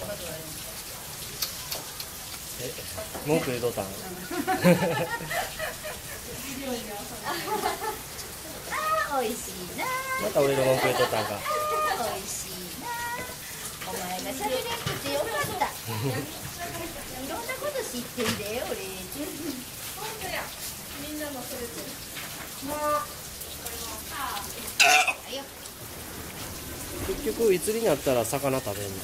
文句言うとったん。 あ、美味しいな。 また俺の文句言うとったんか。 美味しいな。お前が喋れんくてよかった。いろんなこと知ってんだよ、俺。本当や。みんなもそれぞれ。もう。 結局いつになったら魚食べるの。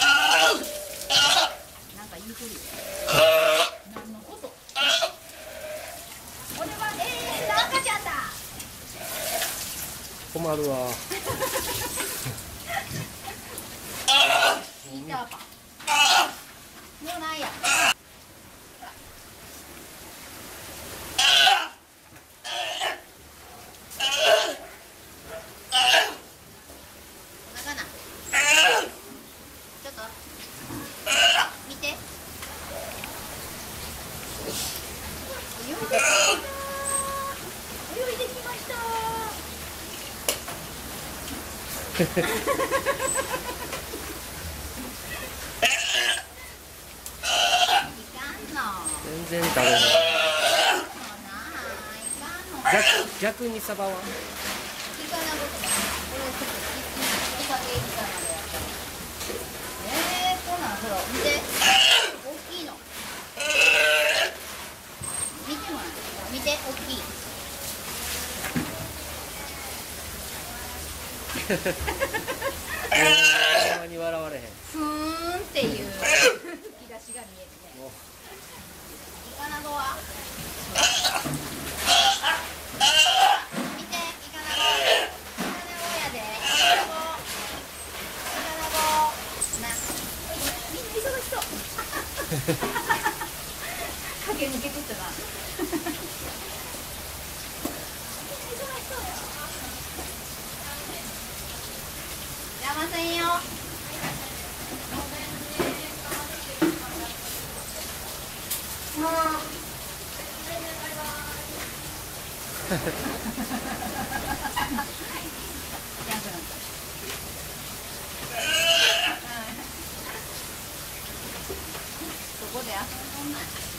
なんか言うとるよ。何のこと。俺は赤ちゃんだ。 困るわ。 ピーターパン。もうないや。いかんの。 全然食べない。逆にサバは。 イカナゴとか。これちょっとお酒イカナゴやったら。こんなんほら見て。大きいの。見てもらって。見て大きい。 ほんまに笑われへん。 ふーんっていう吹き出しが見えるね。イカナゴは見て、イカナゴ。イカナゴやで。イカナゴ。な。みんな忙しそう。駆け抜けてったな。邪魔せんよ。もう。そこで遊んだ。